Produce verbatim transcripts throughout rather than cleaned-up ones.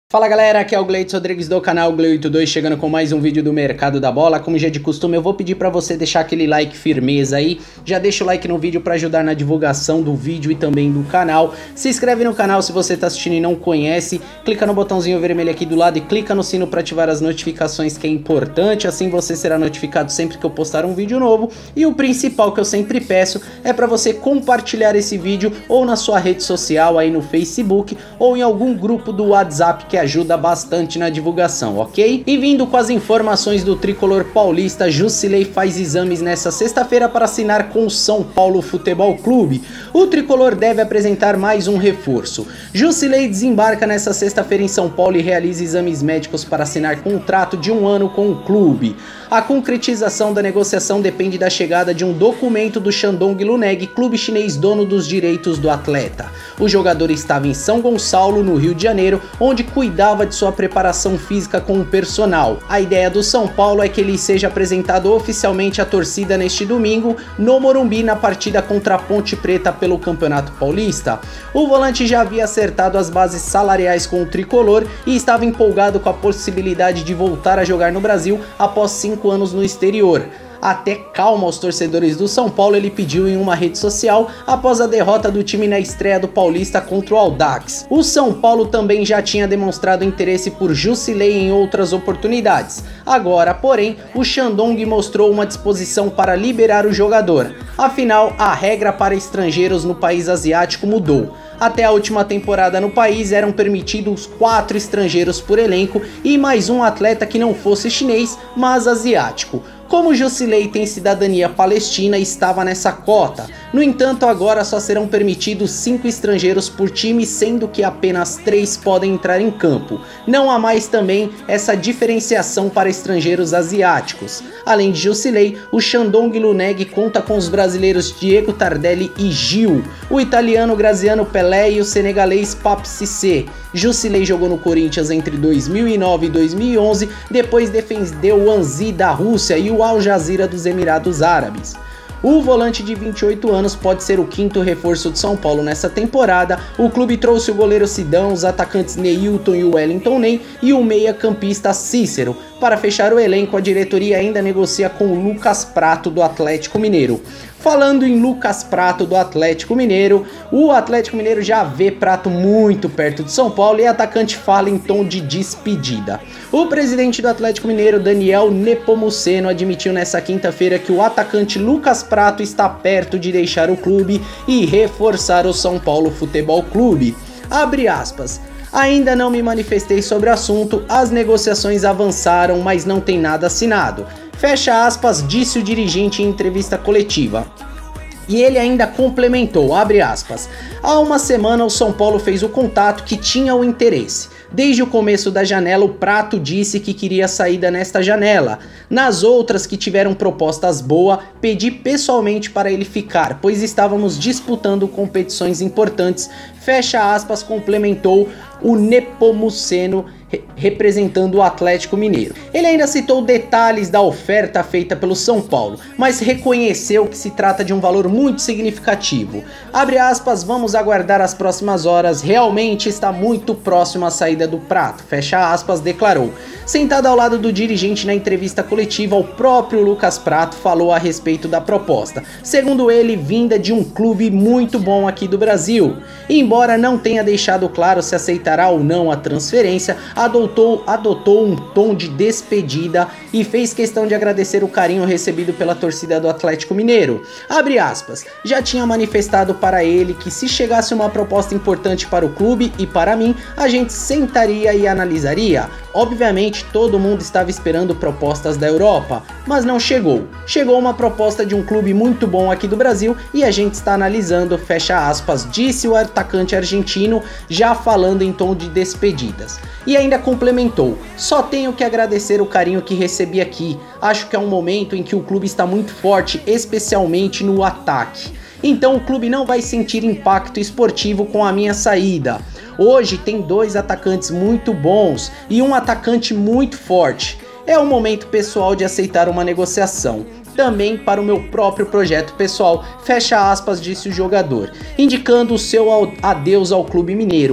Fala galera, aqui é o Gleitson Rodrigues do canal Glei oitenta e dois, chegando com mais um vídeo do Mercado da Bola. Como já é de costume, eu vou pedir pra você deixar aquele like firmeza aí. Já deixa o like no vídeo pra ajudar na divulgação do vídeo e também do canal. Se inscreve no canal se você tá assistindo e não conhece. Clica no botãozinho vermelho aqui do lado e clica no sino pra ativar as notificações, que é importante. Assim você será notificado sempre que eu postar um vídeo novo. E o principal que eu sempre peço é pra você compartilhar esse vídeo ou na sua rede social, aí no Facebook, ou em algum grupo do WhatsApp que ajuda bastante na divulgação, ok? E vindo com as informações do tricolor paulista, Jusilei faz exames nesta sexta-feira para assinar com o São Paulo Futebol Clube. O tricolor deve apresentar mais um reforço. Jusilei desembarca nesta sexta-feira em São Paulo e realiza exames médicos para assinar contrato de um ano com o clube. A concretização da negociação depende da chegada de um documento do Shandong Luneng, clube chinês dono dos direitos do atleta. O jogador estava em São Gonçalo, no Rio de Janeiro, onde cuidava de sua preparação física com o personal. A ideia do São Paulo é que ele seja apresentado oficialmente à torcida neste domingo, no Morumbi, na partida contra a Ponte Preta pelo Campeonato Paulista. O volante já havia acertado as bases salariais com o tricolor e estava empolgado com a possibilidade de voltar a jogar no Brasil após cinco anos no exterior. Até calma aos torcedores do São Paulo ele pediu em uma rede social após a derrota do time na estreia do Paulista contra o Audax. O São Paulo também já tinha demonstrado interesse por Jusilei em outras oportunidades. Agora, porém, o Shandong mostrou uma disposição para liberar o jogador. Afinal, a regra para estrangeiros no país asiático mudou. Até a última temporada no país eram permitidos quatro estrangeiros por elenco e mais um atleta que não fosse chinês, mas asiático. Como Jusilei tem cidadania palestina, estava nessa cota. No entanto, agora só serão permitidos cinco estrangeiros por time, sendo que apenas três podem entrar em campo. Não há mais também essa diferenciação para estrangeiros asiáticos. Além de Jusilei, o Shandong Luneng conta com os brasileiros Diego Tardelli e Gil, o italiano Graziano Pelé e o senegalês Pape Cissé. Jusilei jogou no Corinthians entre dois mil e nove e dois mil e onze, depois defendeu o Anzi da Rússia e o Al Jazeera dos Emirados Árabes. O volante de vinte e oito anos pode ser o quinto reforço de São Paulo nessa temporada. O clube trouxe o goleiro Sidão, os atacantes Neilton e Wellington Ney e o meia-campista Cícero. Para fechar o elenco, a diretoria ainda negocia com o Lucas Prato do Atlético Mineiro. Falando em Lucas Prato do Atlético Mineiro, o Atlético Mineiro já vê Prato muito perto de São Paulo e o atacante fala em tom de despedida. O presidente do Atlético Mineiro, Daniel Nepomuceno, admitiu nessa quinta-feira que o atacante Lucas Prato está perto de deixar o clube e reforçar o São Paulo Futebol Clube. Abre aspas. Ainda não me manifestei sobre o assunto, as negociações avançaram, mas não tem nada assinado. Fecha aspas, disse o dirigente em entrevista coletiva. E ele ainda complementou, abre aspas, há uma semana o São Paulo fez o contato que tinha o interesse. Desde o começo da janela, o Prato disse que queria saída nesta janela. Nas outras que tiveram propostas boas, pedi pessoalmente para ele ficar, pois estávamos disputando competições importantes. Fecha aspas, complementou o Nepomuceno, representando o Atlético Mineiro. Ele ainda citou detalhes da oferta feita pelo São Paulo, mas reconheceu que se trata de um valor muito significativo. Abre aspas, vamos aguardar as próximas horas, realmente está muito próximo à saída do Prato, fecha aspas, declarou. Sentado ao lado do dirigente na entrevista coletiva, o próprio Lucas Prato falou a respeito da proposta, segundo ele, vinda de um clube muito bom aqui do Brasil. Embora não tenha deixado claro se aceitará ou não a transferência, adotou, adotou um tom de despedida e fez questão de agradecer o carinho recebido pela torcida do Atlético Mineiro. Abre aspas, já tinha manifestado para ele que se chegasse uma proposta importante para o clube e para mim, a gente sentaria e analisaria. Obviamente todo mundo estava esperando propostas da Europa, mas não chegou. Chegou uma proposta de um clube muito bom aqui do Brasil e a gente está analisando, fecha aspas, disse o atacante argentino, já falando em tom de despedidas. E ainda complementou, só tenho que agradecer o carinho que recebi aqui, acho que é um momento em que o clube está muito forte, especialmente no ataque. Então o clube não vai sentir impacto esportivo com a minha saída. Hoje tem dois atacantes muito bons e um atacante muito forte. É o momento pessoal de aceitar uma negociação. Também para o meu próprio projeto pessoal, fecha aspas, disse o jogador, indicando o seu adeus ao clube mineiro.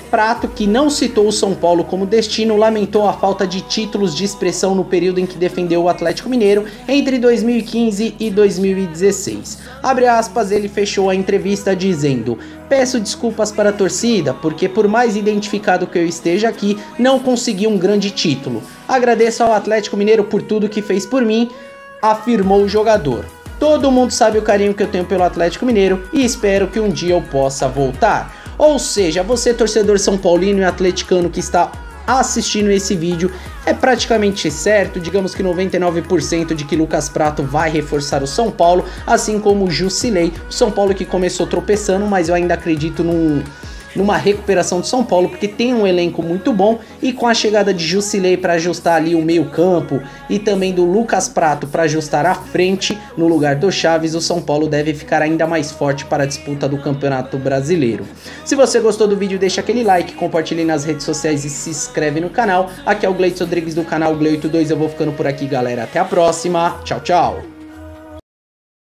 Prato, que não citou o São Paulo como destino, lamentou a falta de títulos de expressão no período em que defendeu o Atlético Mineiro entre dois mil e quinze e dois mil e dezesseis. Abre aspas, ele fechou a entrevista dizendo: peço desculpas para a torcida, porque por mais identificado que eu esteja aqui, não consegui um grande título. Agradeço ao Atlético Mineiro por tudo que fez por mim, afirmou o jogador. Todo mundo sabe o carinho que eu tenho pelo Atlético Mineiro e espero que um dia eu possa voltar. Ou seja, você torcedor são paulino e atleticano que está assistindo esse vídeo, é praticamente certo, digamos que noventa e nove por cento de que Lucas Prato vai reforçar o São Paulo, assim como o Jusilei, o São Paulo que começou tropeçando, mas eu ainda acredito num... numa recuperação do São Paulo, porque tem um elenco muito bom, e com a chegada de Jusilei para ajustar ali o meio campo e também do Lucas Prato para ajustar a frente no lugar do Chaves, o São Paulo deve ficar ainda mais forte para a disputa do Campeonato Brasileiro. Se você gostou do vídeo, deixa aquele like, compartilhe nas redes sociais e se inscreve no canal. Aqui é o Gleidson Rodrigues do canal Gleu oitenta e dois, eu vou ficando por aqui, galera. Até a próxima, tchau, tchau!